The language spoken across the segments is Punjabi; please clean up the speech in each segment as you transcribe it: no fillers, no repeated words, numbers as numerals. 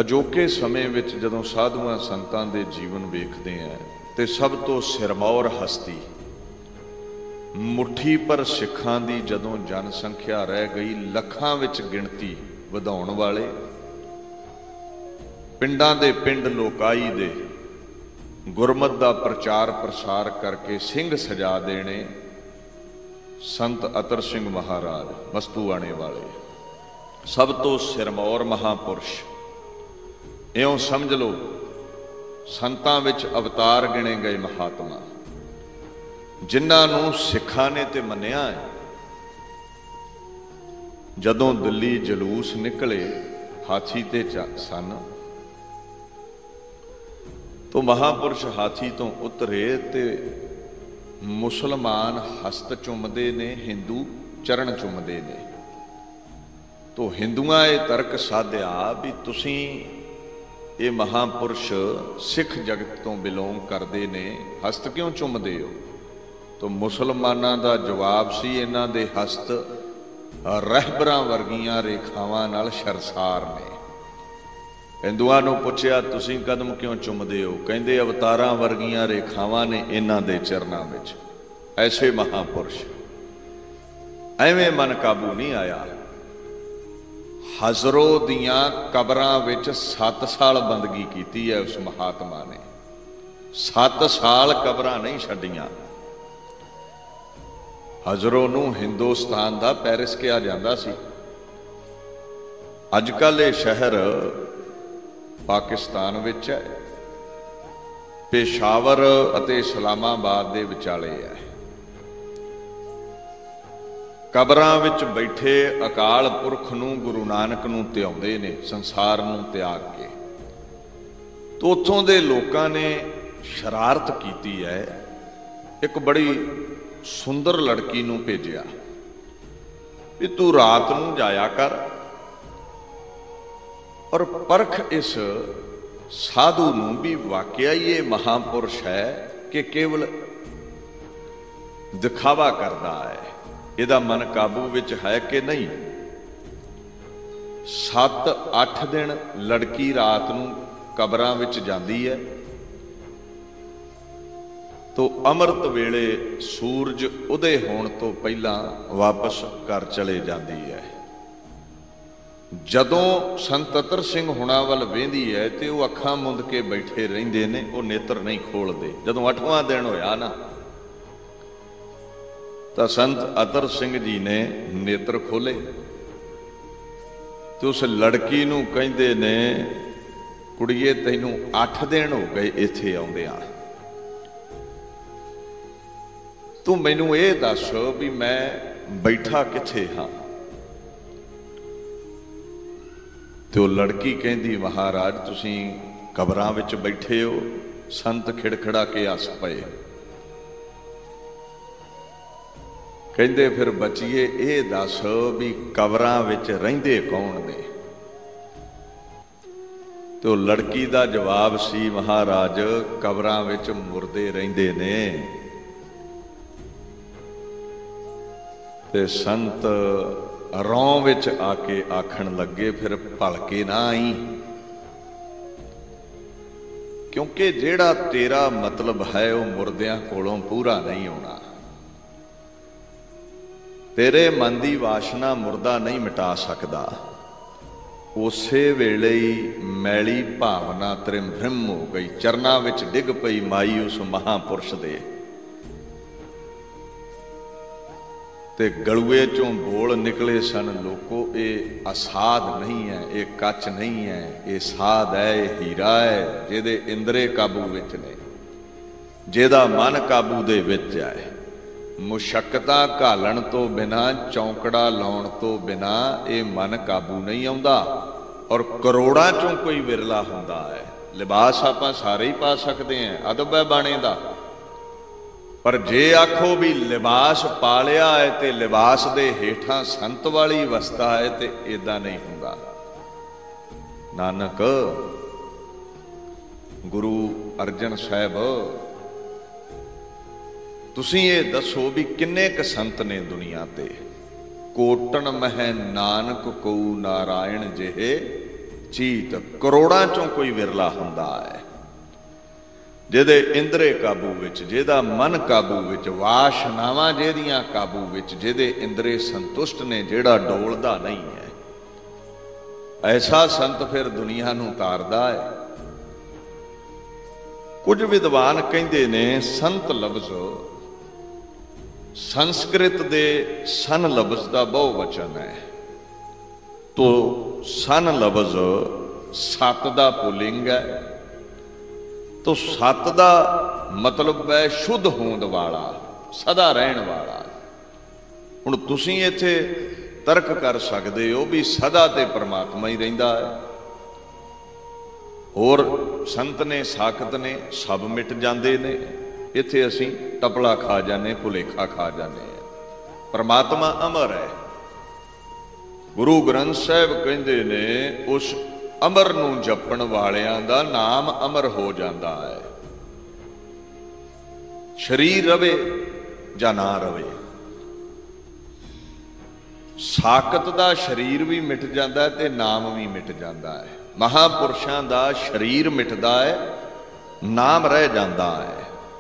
ਅਜੋਕੇ ਸਮੇਂ ਵਿੱਚ ਜਦੋਂ ਸਾਧੂਆਂ ਸੰਤਾਂ ਦੇ ਜੀਵਨ ਵੇਖਦੇ ਹਾਂ ਤੇ ਸਭ ਤੋਂ ਸਿਰਮੌਰ ਹਸਤੀ ਮੁੱਠੀ ਪਰ ਸਿੱਖਾਂ ਦੀ ਜਦੋਂ ਜਨਸੰਖਿਆ ਰਹਿ ਗਈ ਲੱਖਾਂ ਵਿੱਚ ਗਿਣਤੀ ਵਧਾਉਣ ਵਾਲੇ, ਪਿੰਡਾਂ ਦੇ ਪਿੰਡ ਲੋਕਾਈ ਦੇ ਗੁਰਮਤਿ ਦਾ ਪ੍ਰਚਾਰ ਪ੍ਰਸਾਰ ਕਰਕੇ ਸਿੰਘ ਸਜਾ ਦੇਣੇ ਸੰਤ ਅਤਰ ਸਿੰਘ ਮਹਾਰਾਜ ਮਸਤੂਆਣੇ ਵਾਲੇ, ਸਭ ਤੋਂ ਸਿਰਮੌਰ ਮਹਾਂਪੁਰਸ਼। ਇਉਂ ਸਮਝ ਲਓ ਸੰਤਾਂ ਵਿੱਚ ਅਵਤਾਰ ਗਿਣੇ ਗਏ ਮਹਾਤਮਾ, ਜਿਨ੍ਹਾਂ ਨੂੰ ਸਿੱਖਾਂ ਨੇ ਤੇ ਮੰਨਿਆ ਹੈ। ਜਦੋਂ ਦਿੱਲੀ ਜਲੂਸ ਨਿਕਲੇ ਹਾਥੀ ਤੇ ਸਨ, ਤੋ ਮਹਾਂਪੁਰਸ਼ ਹਾਥੀ ਤੋਂ ਉਤਰੇ ਤੇ ਮੁਸਲਮਾਨ ਹਸਤ ਚੁੰਮਦੇ ਨੇ, ਹਿੰਦੂ ਚਰਨ ਚੁੰਮਦੇ ਨੇ। ਤੋ ਹਿੰਦੂਆਂ ਇਹ ਤਰਕ ਸਾਧਿਆ ਵੀ ਤੁਸੀਂ ਇਹ ਮਹਾਂਪੁਰਸ਼ ਸਿੱਖ ਜਗਤ ਤੋਂ ਬਿਲੋਂਗ ਕਰਦੇ ਨੇ, ਹਸਤ ਕਿਉਂ ਚੁੰਮਦੇ ਹੋ? ਤੋ ਮੁਸਲਮਾਨਾਂ ਦਾ ਜਵਾਬ ਸੀ, ਇਹਨਾਂ ਦੇ ਹਸਤ ਰਹਿਬਰਾਂ ਵਰਗੀਆਂ ਰੇਖਾਵਾਂ ਨਾਲ ਸ਼ਰਸਾਰ ਨੇ। ਹਿੰਦੂਆਂ ਨੂੰ ਪੁੱਛਿਆ ਤੁਸੀਂ ਕਦਮ ਕਿਉਂ ਚੁੰਮਦੇ ਹੋ? ਕਹਿੰਦੇ ਅਵਤਾਰਾਂ ਵਰਗੀਆਂ ਰੇਖਾਵਾਂ ਨੇ ਇਹਨਾਂ ਦੇ ਚਰਨਾਂ ਵਿੱਚ। ਐਸੇ ਮਹਾਂਪੁਰਸ਼। ਐਵੇਂ ਮਨ ਕਾਬੂ ਨਹੀਂ ਆਇਆ। ਹਜ਼ਰੋ ਦੀਆਂ ਕਬਰਾਂ ਵਿੱਚ 7 ਸਾਲ ਬੰਦਗੀ ਕੀਤੀ ਹੈ ਉਸ ਮਹਾਤਮਾ ਨੇ। 7 ਸਾਲ ਕਬਰਾਂ ਨਹੀਂ ਛੱਡੀਆਂ। ਹਜ਼ਰੋ ਨੂੰ ਹਿੰਦੁਸਤਾਨ ਦਾ ਪੈਰਿਸ ਕਿਹਾ ਜਾਂਦਾ ਸੀ। ਅੱਜ ਕੱਲ੍ਹ ਇਹ ਸ਼ਹਿਰ ਪਾਕਿਸਤਾਨ ਵਿੱਚ ਹੈ, ਪੇਸ਼ਾਵਰ ਅਤੇ ਇਸਲਾਮਾਬਾਦ ਦੇ ਵਿਚਾਲੇ ਹੈ। ਕਬਰਾਂ ਵਿੱਚ ਬੈਠੇ ਅਕਾਲ ਪੁਰਖ ਨੂੰ, ਗੁਰੂ ਨਾਨਕ ਨੂੰ ਧਿਆਉਂਦੇ ਨੇ, ਸੰਸਾਰ ਨੂੰ ਤਿਆਗ ਕੇ। ਤੋ ਉੱਥੋਂ ਦੇ ਲੋਕਾਂ ਨੇ ਸ਼ਰਾਰਤ ਕੀਤੀ ਹੈ। ਇੱਕ ਬੜੀ ਸੁੰਦਰ ਲੜਕੀ ਨੂੰ ਭੇਜਿਆ ਵੀ ਤੂੰ ਰਾਤ ਨੂੰ ਜਾਇਆ ਕਰ ਔਰ ਪਰਖ ਇਸ ਸਾਧੂ ਨੂੰ ਵੀ ਵਾਕਿਆ ਹੀ ਇਹ ਮਹਾਂਪੁਰਸ਼ ਹੈ ਕਿ ਕੇਵਲ ਦਿਖਾਵਾ ਕਰਦਾ ਹੈ, ਇਹਦਾ ਮਨ ਕਾਬੂ ਵਿੱਚ ਹੈ ਕਿ ਨਹੀਂ। 7-8 ਦਿਨ ਲੜਕੀ ਰਾਤ ਨੂੰ ਕਬਰਾਂ ਵਿੱਚ ਜਾਂਦੀ ਹੈ, ਤੋ ਅੰਮ੍ਰਿਤ ਵੇਲੇ ਸੂਰਜ ਉਦੇ ਹੋਣ ਤੋਂ ਪਹਿਲਾਂ ਵਾਪਸ ਘਰ ਚਲੇ ਜਾਂਦੀ ਹੈ। ਜਦੋਂ ਸੰਤ ਅਤਰ ਸਿੰਘ ਹੁਣਾਂ ਵੱਲ ਵੇਂਦੀ ਹੈ ਤੇ ਉਹ ਅੱਖਾਂ ਮੁੰਦ ਕੇ ਬੈਠੇ ਰਹਿੰਦੇ ਨੇ, ਉਹ ਨੇਤਰ ਨਹੀਂ ਖੋਲਦੇ। ਜਦੋਂ 8ਵਾਂ ਦਿਨ ਹੋਇਆ ਨਾ, ਤਾਂ ਸੰਤ ਅਤਰ ਸਿੰਘ ਜੀ ਨੇ ਨੇਤਰ ਖੋਲੇ ਤੇ ਉਸ ਲੜਕੀ ਨੂੰ ਕਹਿੰਦੇ ਨੇ, ਕੁੜੀਏ ਤੈਨੂੰ 8 ਦਿਨ ਹੋ ਗਏ ਇੱਥੇ ਆਉਂਦਿਆਂ, ਤੂੰ ਮੈਨੂੰ ਇਹ ਦੱਸ ਵੀ ਮੈਂ ਬੈਠਾ ਕਿੱਥੇ ਹਾਂ? ਤੇ ਉਹ ਲੜਕੀ ਕਹਿੰਦੀ, ਮਹਾਰਾਜ ਤੁਸੀਂ ਕਬਰਾਂ ਵਿੱਚ ਬੈਠੇ ਹੋ। ਸੰਤ ਖਿੜਖੜਾ ਕੇ ਹੱਸ ਪਏ। ਕਹਿੰਦੇ ਫਿਰ ਬੱਚੀਏ ਇਹ ਦੱਸ ਵੀ ਕਬਰਾਂ ਵਿੱਚ ਰਹਿੰਦੇ ਕੌਣ ਨੇ? ਤੇ ਉਹ ਲੜਕੀ ਦਾ ਜਵਾਬ ਸੀ, ਮਹਾਰਾਜ ਕਬਰਾਂ ਵਿੱਚ ਮੁਰਦੇ ਰਹਿੰਦੇ ਨੇ। ਤੇ ਸੰਤ ਰੌਂ ਵਿੱਚ ਆ ਕੇ ਆਖਣ ਲੱਗੇ, ਫਿਰ ਭਲਕੇ ਨਾ ਆਈ, ਕਿਉਂਕਿ ਜਿਹੜਾ ਤੇਰਾ ਮਤਲਬ ਹੈ ਉਹ ਮੁਰਦਿਆਂ ਕੋਲੋਂ ਪੂਰਾ ਨਹੀਂ ਹੋਣਾ। ਤੇਰੇ ਮਨ ਦੀ ਵਾਸ਼ਨਾ ਮੁਰਦਾ ਨਹੀਂ ਮਿਟਾ ਸਕਦਾ। ਉਸੇ ਵੇਲੇ ਹੀ ਮੈਲੀ ਭਾਵਨਾ ਤ੍ਰਿਮਭ੍ਰਿਮ ਹੋ ਗਈ, ਚਰਨਾਂ ਵਿੱਚ ਡਿੱਗ ਪਈ ਮਾਈ ਉਸ ਮਹਾਂਪੁਰਸ਼ ਦੇ। ਤੇ ਗਲੂਏ ਚੋਂ ਬੋਲ ਨਿਕਲੇ ਸਨ, ਲੋਕੋ ਇਹ ਅਸਾਧ ਨਹੀਂ ਹੈ, ਇਹ ਕੱਚ ਨਹੀਂ ਹੈ, ਇਹ ਸਾਧ ਹੈ, ਇਹ ਹੀਰਾ ਹੈ, ਜਿਹਦੇ ਇੰਦਰੇ ਕਾਬੂ ਵਿੱਚ ਨੇ, ਜਿਹਦਾ ਮਨ ਕਾਬੂ ਦੇ ਵਿੱਚ ਹੈ। ਮੁਸ਼ੱਕਤਾਂ ਘਾਲਣ ਤੋਂ ਬਿਨਾਂ, ਚੌਂਕੜਾ ਲਾਉਣ ਤੋਂ ਬਿਨਾਂ ਇਹ ਮਨ ਕਾਬੂ ਨਹੀਂ ਆਉਂਦਾ। ਔਰ ਕਰੋੜਾਂ ਚੋਂ ਕੋਈ ਵਿਰਲਾ ਹੁੰਦਾ ਹੈ। ਲਿਬਾਸ ਆਪਾਂ ਸਾਰੇ ਹੀ ਪਾ ਸਕਦੇ ਹਾਂ, ਅਦਬ ਹੈ ਬਾਣੇ ਦਾ, ਪਰ ਜੇ ਆਖੋ ਵੀ ਲਿਬਾਸ ਪਾ ਲਿਆ ਹੈ ਤੇ ਲਿਬਾਸ ਦੇ ਹੇਠਾਂ ਸੰਤ ਵਾਲੀ ਅਵਸਥਾ ਹੈ, ਤੇ ਏਦਾਂ ਨਹੀਂ ਹੁੰਦਾ। ਨਾਨਕ ਗੁਰੂ ਅਰਜਨ ਸਾਹਿਬ, ਤੁਸੀਂ ਇਹ ਦੱਸੋ ਵੀ ਕਿੰਨੇ ਕੁ ਸੰਤ ਨੇ ਦੁਨੀਆ ਤੇ? ਕੋਟਣ ਮਹਿ ਨਾਨਕ ਕਉ ਨਾਰਾਇਣ ਜਿਹੇ, ਚੀਤ ਕਰੋੜਾਂ ਚੋਂ ਕੋਈ ਵਿਰਲਾ ਹੁੰਦਾ ਹੈ ਜਿਹਦੇ ਇੰਦਰੇ ਕਾਬੂ ਵਿੱਚ, ਜਿਹਦਾ ਮਨ ਕਾਬੂ ਵਿੱਚ, ਵਾਸ਼ਨਾਵਾਂ ਜਿਹਦੀਆਂ ਕਾਬੂ ਵਿੱਚ, ਜਿਹਦੇ ਇੰਦਰੇ ਸੰਤੁਸ਼ਟ ਨੇ, ਜਿਹੜਾ ਡੋਲਦਾ ਨਹੀਂ ਹੈ। ਐਸਾ ਸੰਤ ਫਿਰ ਦੁਨੀਆ ਨੂੰ ਤਾਰਦਾ ਹੈ। ਕੁਝ ਵਿਦਵਾਨ ਕਹਿੰਦੇ ਨੇ ਸੰਤ ਲਫ਼ਜ਼ ਸੰਸਕ੍ਰਿਤ ਦੇ ਸਨ ਲਫ਼ਜ਼ ਦਾ ਬਹੁ ਵਚਨ ਹੈ। ਤੋ ਸਨ ਲਫ਼ਜ਼ ਸਤ ਦਾ ਪੁਲਿੰਗ ਹੈ। ਤੋ ਸਤ ਦਾ ਮਤਲਬ ਹੈ ਸ਼ੁੱਧ ਹੋਂਦ ਵਾਲਾ, ਸਦਾ ਰਹਿਣ ਵਾਲਾ। ਹੁਣ ਤੁਸੀਂ ਇੱਥੇ ਤਰਕ ਕਰ ਸਕਦੇ ਹੋ ਵੀ ਸਦਾ ਤੇ ਪਰਮਾਤਮਾ ਹੀ ਰਹਿੰਦਾ ਹੈ। ਹੋਰ ਸੰਤ ਨੇ, ਸਾਖਤ ਨੇ, ਸਭ ਮਿਟ ਜਾਂਦੇ ਨੇ। ਇੱਥੇ ਅਸੀਂ ਟਪਲਾ ਖਾ ਜਾਂਦੇ, ਭੁਲੇਖਾ ਖਾ ਜਾਂਦੇ ਹਾਂ। ਪਰਮਾਤਮਾ ਅਮਰ ਹੈ। ਗੁਰੂ ਗ੍ਰੰਥ ਸਾਹਿਬ ਕਹਿੰਦੇ ਨੇ ਉਸ ਅਮਰ ਨੂੰ ਜਪਣ ਵਾਲਿਆਂ ਦਾ ਨਾਮ ਅਮਰ ਹੋ ਜਾਂਦਾ ਹੈ। ਸਰੀਰ ਰਵੇ ਜਾਂ ਨਾ ਰਵੇ। ਸਾਕਤ ਦਾ ਸਰੀਰ ਵੀ ਮਿਟ ਜਾਂਦਾ ਹੈ ਤੇ ਨਾਮ ਵੀ ਮਿਟ ਜਾਂਦਾ ਹੈ। ਮਹਾਪੁਰਸ਼ਾਂ ਦਾ ਸਰੀਰ ਮਿਟਦਾ ਹੈ, ਨਾਮ ਰਹਿ ਜਾਂਦਾ ਹੈ।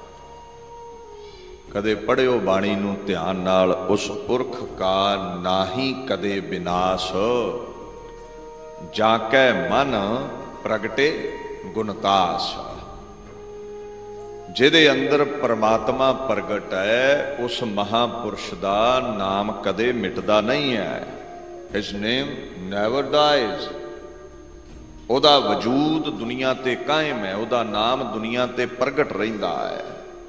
ਕਦੇ ਪੜ੍ਹਿਓ ਬਾਣੀ ਨੂੰ ਧਿਆਨ ਨਾਲ, ਉਸ ਪੁਰਖ ਕਾ ਨਾਹੀ ਕਦੇ ਵਿਨਾਸ਼, ਜਾਂ ਕੈ ਮਨ ਪ੍ਰਗਟੇ ਗੁਣਤਾਸ। ਜਿਹਦੇ ਅੰਦਰ ਪਰਮਾਤਮਾ ਪ੍ਰਗਟ ਹੈ, ਉਸ ਮਹਾਪੁਰਸ਼ ਦਾ ਨਾਮ ਕਦੇ ਮਿਟਦਾ ਨਹੀਂ ਹੈ। His name never dies। ਉਹਦਾ ਵਜੂਦ ਦੁਨੀਆ ਤੇ ਕਾਇਮ ਹੈ, ਉਹਦਾ ਨਾਮ ਦੁਨੀਆ ਤੇ ਪ੍ਰਗਟ ਰਹਿੰਦਾ ਹੈ।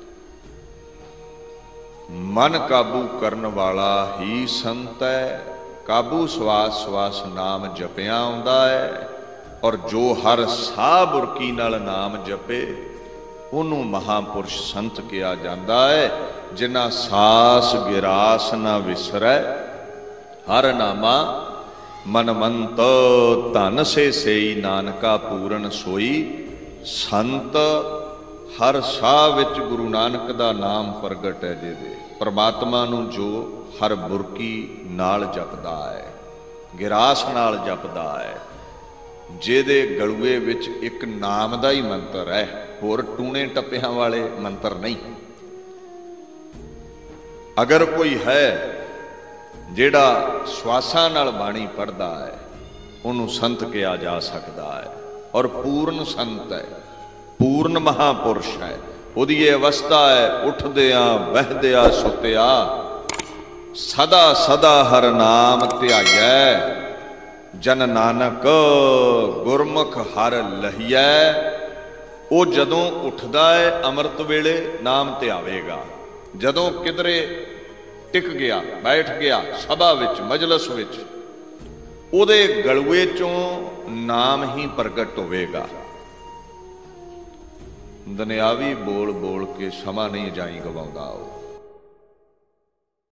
ਮਨ ਕਾਬੂ ਕਰਨ ਵਾਲਾ ਹੀ ਸੰਤ ਹੈ। ਕਾਬੂ ਸਵਾਸ ਸਵਾਸ ਨਾਮ ਜਪਿਆ ਆਉਂਦਾ ਹੈ। ਔਰ ਜੋ ਹਰ ਸਾਹ ਬੁਰਕੀ ਨਾਲ ਨਾਮ ਜਪੇ ਉਹਨੂੰ ਮਹਾਪੁਰਸ਼ ਸੰਤ ਕਿਹਾ ਜਾਂਦਾ ਹੈ। ਜਿਨ੍ਹਾਂ ਸਾਸ ਗਿਰਾਸ ਨਾ ਵਿਸਰੈ, ਹਰ ਨਾਮਾ ਮਨਮੰਤ, ਧਨ ਸੇ ਸੇਈ ਨਾਨਕਾ ਪੂਰਨ ਸੋਈ। ਸੰਤ ਹਰ ਸਾਹ ਵਿੱਚ ਗੁਰੂ ਨਾਨਕ ਦਾ ਨਾਮ ਪ੍ਰਗਟ ਹੈ। ਜਿਹਦੇ ਪਰਮਾਤਮਾ ਨੂੰ ਜੋ ਹਰ ਬੁਰਕੀ ਨਾਲ ਜਪਦਾ ਹੈ, ਗਿਰਾਸ ਨਾਲ ਜਪਦਾ ਹੈ, ਜਿਹਦੇ ਗਲੂਏ ਵਿੱਚ ਇੱਕ ਨਾਮ ਦਾ ਹੀ ਮੰਤਰ ਹੈ, ਹੋਰ ਟੂਣੇ ਟੱਪਿਆਂ ਵਾਲੇ ਮੰਤਰ ਨਹੀਂ। ਅਗਰ ਕੋਈ ਹੈ ਜਿਹੜਾ ਸਵਾਸਾਂ ਨਾਲ ਬਾਣੀ ਪੜ੍ਹਦਾ ਹੈ, ਉਹਨੂੰ ਸੰਤ ਕਿਹਾ ਜਾ ਸਕਦਾ ਹੈ। ਔਰ ਪੂਰਨ ਸੰਤ ਹੈ, ਪੂਰਨ ਮਹਾਪੁਰਸ਼ ਹੈ। ਉਹਦੀ ਇਹ ਅਵਸਥਾ ਹੈ, ਉੱਠਦਿਆਂ ਬਹਿਦਿਆਂ ਸੁੱਤਿਆ ਸਦਾ ਸਦਾ ਹਰ ਨਾਮ ਧਿਆਈਐ। ਜਨ ਨਾਨਕ ਗੁਰਮੁਖ ਹਰ ਲਹੀਐ। ਉਹ ਜਦੋਂ ਉੱਠਦਾ ਹੈ ਅੰਮ੍ਰਿਤ ਵੇਲੇ ਨਾਮ ਧਿਆਵੇਗਾ। ਜਦੋਂ ਕਿਧਰੇ ਟਿਕ ਗਿਆ, ਬੈਠ ਗਿਆ ਸਭਾ ਵਿੱਚ, ਮਜਲਸ ਵਿੱਚ, ਉਹਦੇ ਗਲੂਏ ਚੋਂ ਨਾਮ ਹੀ ਪ੍ਰਗਟ ਹੋਵੇਗਾ। ਦੁਨਿਆਵੀ ਬੋਲ ਬੋਲ ਕੇ ਸਮਾਂ ਨਹੀਂ ਜਾਈ ਗਵਾਉਂਦਾ ਉਹ।